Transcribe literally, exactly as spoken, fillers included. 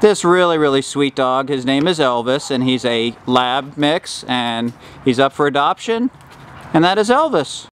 this really, really sweet dog. His name is Elvis, and he's a lab mix, and he's up for adoption, and that is Elvis.